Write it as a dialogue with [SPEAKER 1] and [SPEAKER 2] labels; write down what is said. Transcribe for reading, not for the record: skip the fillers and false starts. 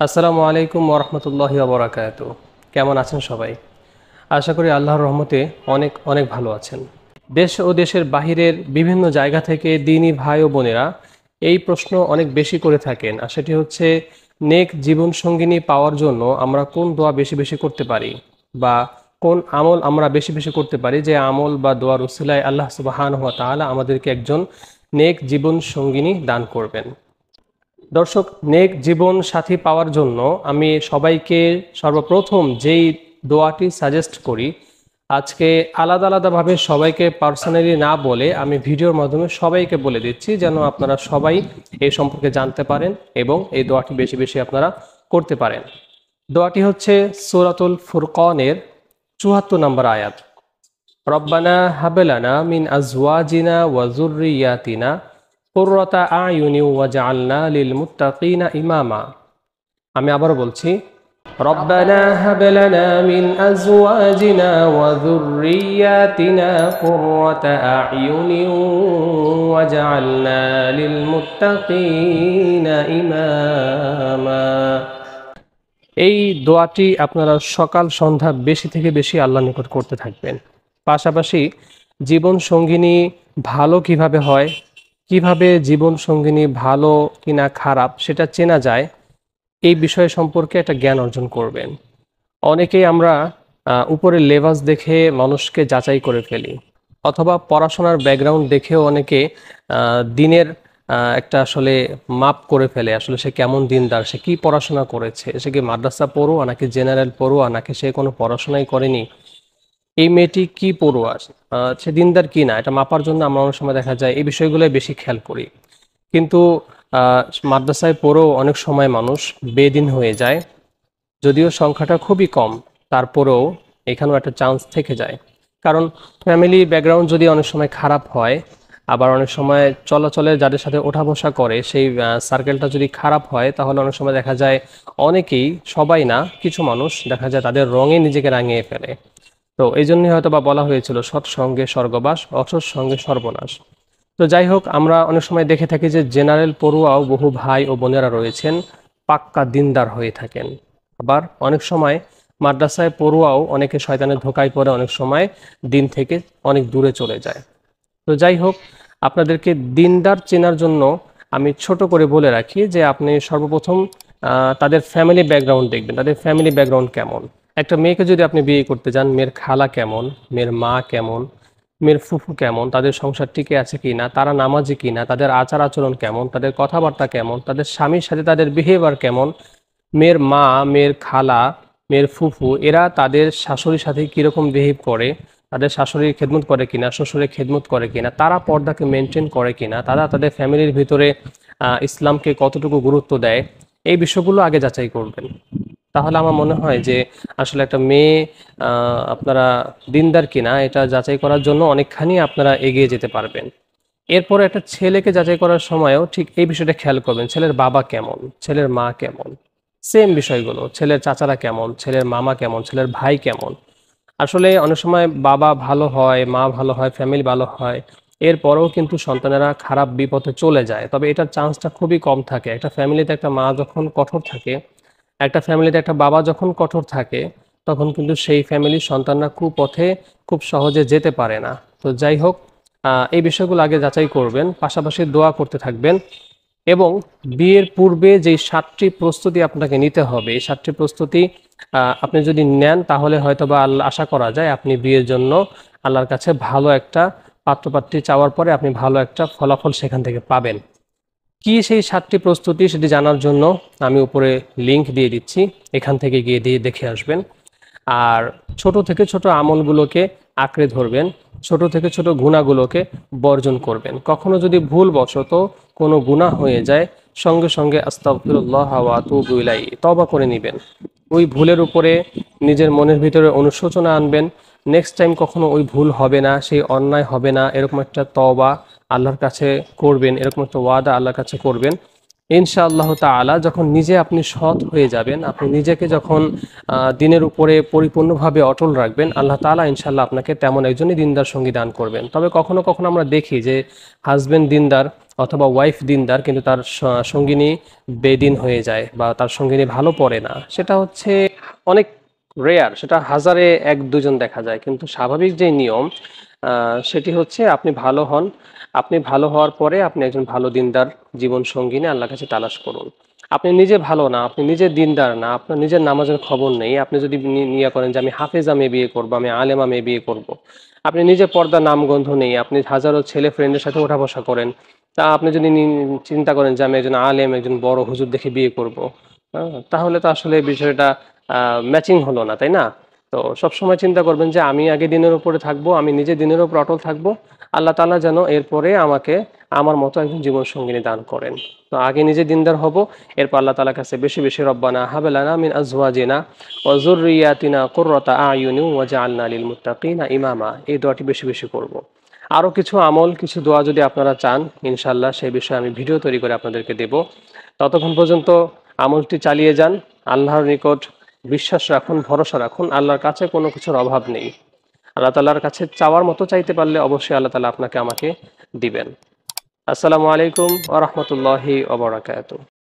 [SPEAKER 1] আসসালামু আলাইকুম ওরহমতুল্লাহি ওবরাকাতুহু। কেমন আছেন সবাই? আশা করি আল্লাহর রহমতে অনেক অনেক ভালো আছেন। দেশ ও দেশের বাহিরের বিভিন্ন জায়গা থেকে দিনী ভাই ও বোনেরা এই প্রশ্ন অনেক বেশি করে থাকেন, আর সেটি হচ্ছে নেক জীবন সঙ্গিনী পাওয়ার জন্য আমরা কোন দোয়া বেশি বেশি করতে পারি, বা কোন আমল আমরা বেশি বেশি করতে পারি, যে আমল বা দোয়ার উসিলায় আল্লাহ সুবহানাহু ওয়া তাআলা আমাদেরকে একজন নেক জীবন সঙ্গিনী দান করবেন। দর্শক, নেক জীবন সাথী পাওয়ার জন্য আমি সবাইকে সর্বপ্রথম যেই দোয়াটি সাজেস্ট করি, আজকে আলাদা আলাদাভাবে সবাইকে পার্সোনালি না বলে আমি ভিডিওর মাধ্যমে সবাইকে বলে দিচ্ছি, যেন আপনারা সবাই এই সম্পর্কে জানতে পারেন এবং এই দোয়াটি বেশি বেশি আপনারা করতে পারেন। দোয়াটি হচ্ছে সূরাতুল ফুরকানের ৭৪ নম্বর আয়াত। রব্বানা হাবলানা মিন আজওয়াজিনা ওয়া যুররিয়াতিনা কুররাতা আয়ুনি ওয়াজআলনা লিল মুত্তাকিনা ইমামা। আমি আবারও বলছি, রব্বানা হাবলানা মিন আজওয়াজিনা ওয়া যুররিয়াতিনা কুররাতা আয়ুনি ওয়াজআলনা লিল মুত্তাকিনা ইমামা। এই দোয়াটি আপনারা সকাল সন্ধ্যা বেশি থেকে বেশি আল্লাহর নিকট করতে থাকবেন। পাশাপাশি জীবন সঙ্গিনী ভালো কিভাবে হয়, কিভাবে জীবন সঙ্গিনী ভালো কিনা খারাপ সেটা চেনা যায়, এই বিষয় সম্পর্কে একটা জ্ঞান অর্জন করবেন। অনেকেই আমরা উপরের লেবাস দেখে মানুষকে যাচাই করে ফেলি, অথবা পড়াশোনার ব্যাকগ্রাউন্ড দেখেও অনেকে দিনের একটা আসলে মাপ করে ফেলে, আসলে সে কেমন দিনদার, সে কি পড়াশোনা করেছে, সে কি মাদ্রাসা পড়ুয়া নাকি জেনারেল পড়ুয়া নাকি সে কোনো পড়াশোনাই করেনি, এই মেয়েটি কি পড়ুয়া, সে দিনদার কি না, এটা মাপার জন্য আমরা অনেক সময় দেখা যায় এই বিষয়গুলোই বেশি খেয়াল করি। কিন্তু মাদ্রাসায় পড়েও অনেক সময় মানুষ বেদিন হয়ে যায়, যদিও সংখ্যাটা খুবই কম, তারপরেও এখানেও একটা চান্স থেকে যায়। কারণ ফ্যামিলি ব্যাকগ্রাউন্ড যদি অনেক সময় খারাপ হয়, আবার অনেক সময় চলাচলে যাদের সাথে ওঠা বসা করে সেই সার্কেলটা যদি খারাপ হয়, তাহলে অনেক সময় দেখা যায় অনেকেই, সবাই না, কিছু মানুষ দেখা যায় তাদের রঙে নিজেকে রাঙিয়ে ফেলে। তো এই জন্যই হয়তো বা বলা হয়েছিল সৎসঙ্গে স্বর্গবাস, অসৎ সঙ্গে সর্বনাশ। তো যাই হোক, আমরা অনেক সময় দেখে থাকি যে জেনারেল পড়ুয়াও বহু ভাই ও বোনেরা রয়েছেন পাক্কা দিনদার হয়ে থাকেন। আবার অনেক সময় মাদ্রাসায় পড়ুয়াও অনেকে শয়তানের ধোঁকায় পড়ে অনেক সময় দিন থেকে অনেক দূরে চলে যায়। তো যাই হোক, আপনাদেরকে দিনদার চেনার জন্য আমি ছোট করে বলে রাখি যে আপনি সর্বপ্রথম তাদের ফ্যামিলি ব্যাকগ্রাউন্ড দেখবেন, তাদের ফ্যামিলি ব্যাকগ্রাউন্ড কেমন। একটা মেয়েকে যদি আপনি বিয়ে করতে যান, মেয়ের খালা কেমন, মেয়ের মা কেমন, মেয়ের ফুফু কেমন, তাদের সংসার টিকে আছে কি না, তারা নামাজি কি না, তাদের আচার আচরণ কেমন, তাদের কথাবার্তা কেমন, তাদের স্বামীর সাথে তাদের বিহেভিয়ার কেমন, মেয়ের মা, মেয়ের খালা, মেয়ের ফুফু এরা তাদের শাশুড়ির সাথে কীরকম বিহেভ করে, তাদের শাশুড়ির খেদমত করে কিনা, শ্বশুরের খেদমত করে কিনা, তারা পর্দাকে মেনটেন করে কিনা, তারা তাদের ফ্যামিলির ভিতরে ইসলামকে কতটুকু গুরুত্ব দেয়, এই বিষয়গুলো আগে যাচাই করবেন। তাহলে আমার মনে হয় যে আসলে একটা মেয়ে আপনারা দিনদার কিনা এটা যাচাই করার জন্য অনেকখানি আপনারা এগিয়ে যেতে পারবেন। এরপরে একটা ছেলেকে যাচাই করার সময়ও ঠিক এই বিষয়টা খেয়াল করবেন, ছেলের বাবা কেমন, ছেলের মা কেমন, সেম বিষয়গুলো, ছেলের চাচারা কেমন, ছেলের মামা কেমন, ছেলের ভাই কেমন। আসলে অনেক সময় বাবা ভালো হয়, মা ভালো হয়, ফ্যামিলি ভালো হয়, এরপরেও কিন্তু সন্তানেরা খারাপ বিপথে চলে যায়, তবে এটার চান্সটা খুবই কম থাকে। একটা ফ্যামিলিতে একটা মা যখন কঠোর থাকে, একটা ফ্যামিলিতে একটা বাবা যখন কঠোর থাকে, তখন কিন্তু সেই ফ্যামিলির সন্তানরা কুপথে খুব সহজে যেতে পারে না। তো যাই হোক, এই বিষয়গুলো আগে যাচাই করবেন, পাশাপাশি দোয়া করতে থাকবেন। এবং বিয়ের পূর্বে যেই 7টি প্রস্তুতি আপনাকে নিতে হবে, এই 7টি প্রস্তুতি আপনি যদি নেন, তাহলে হয়তো বা আশা করা যায় আপনি বিয়ের জন্য আল্লাহর কাছে ভালো একটা পাত্রপাত্রী চাওয়ার পরে আপনি ভালো একটা ফলাফল সেখান থেকে পাবেন। কি সেই 7টি প্রস্তুতি, সেটি জানার জন্য আমি উপরে লিংক দিয়ে দিচ্ছি, এখান থেকে গিয়ে দিয়ে দেখে আসবেন। আর ছোট থেকে ছোট আমলগুলোকে আঁকড়ে ধরবেন, ছোট থেকে ছোট গুনাহগুলোকে বর্জন করবেন। কখনো যদি ভুলবশত কোনো গুনাহ হয়ে যায়, সঙ্গে সঙ্গে আস্তাগফিরুল্লাহ ওয়া আতুবু ইলাইহি তওবা করে নেবেন। ওই ভুলের উপরে নিজের মনের ভিতরে অনুশোচনা আনবেন, নেক্সট টাইম কখনো ওই ভুল হবে না, সেই অন্যায় হবে না, এরকম একটা তওবা আল্লাহর কাছে করবেন, এরকম একটা ওয়াদা আল্লাহর কাছে করবেন। ইনশাআল্লাহ তাআলা যখন নিজে আপনি সৎ হয়ে যাবেন, আপনি নিজেকে যখন দিনের উপরে পরিপূর্ণভাবে অটল রাখবেন, আল্লাহ তাআলা ইনশাআল্লাহ আপনাকে তেমন একজনই দিনদার সঙ্গী দান করবেন। তবে কখনো কখনো আমরা দেখি যে হাজবেন্ড দিনদার, অথবা ওয়াইফ দিনদার কিন্তু তার সঙ্গিনী বেদিন হয়ে যায় বা তার সঙ্গিনী ভালো পড়ে না, সেটা হচ্ছে অনেক রেয়ার, সেটা হাজারে এক দুজন দেখা যায়। কিন্তু স্বাভাবিক যে নিয়ম সেটি হচ্ছে আপনি ভালো হন, আপনি ভালো হওয়ার পরে আপনি একজন ভালো দিনদার জীবন সঙ্গিনী আল্লাহর কাছে তালাশ করুন। আপনি নিজে ভালো না, আপনি নিজে দিনদার না, আপনার নিজের নামাজের খবর নেই, আপনি যদি নিয়ে করেন যে আমি হাফেজা মেয়ে বিয়ে করবো, আমি আলেমা মেয়ে বিয়ে করব, আপনি নিজে পর্দা নামগন্ধ নেই, আপনি হাজারো ছেলে ফ্রেন্ডের সাথে ওঠা বসা করেন, তা আপনি যদি চিন্তা করেন যে আমি একজন আলেম, একজন বড় হুজুর দেখে বিয়ে করব, তাহলে তো আসলে বিষয়টা ম্যাচিং হলো না, তাই না? তো সবসময় চিন্তা করবেন যে আমি আগে দিনের উপরে থাকবো, আমি নিজে দিনের উপর অটল থাকবো, আল্লাহ তাআলা যেন এরপরে আমাকে আমার মতো একজন জীবন সঙ্গিনী দান করেন। তো আগে নিজে দিনদার হব, এরপর আল্লাহ তাআলার কাছে বেশি বেশি রব্বানা হাব লানা মিন আজওয়াজিনা ওয়া যুররিয়াতিনা কুররাতা আয়ুনি ওয়াজআলনা লিল মুত্তাকিনা ইমামা, এই দোয়াটি বেশি বেশি করব। আরও কিছু আমল, কিছু দোয়া যদি আপনারা চান, ইনশাল্লাহ সেই বিষয়ে আমি ভিডিও তৈরি করে আপনাদেরকে দেব। ততক্ষণ পর্যন্ত আমলটি চালিয়ে যান, আল্লাহর নিকট বিশ্বাস রাখুন, ভরসা রাখুন, আল্লাহর কাছে কোনো কিছুর অভাব নেই। আল্লাহ তাআলার কাছে চাওয়ার মতো চাইতে পারলে অবশ্যই আল্লাহ তাআলা আপনাকে আমাকে দিবেন। আসসালামু আলাইকুম ওয়া রাহমাতুল্লাহি ওয়া বারাকাতুহু।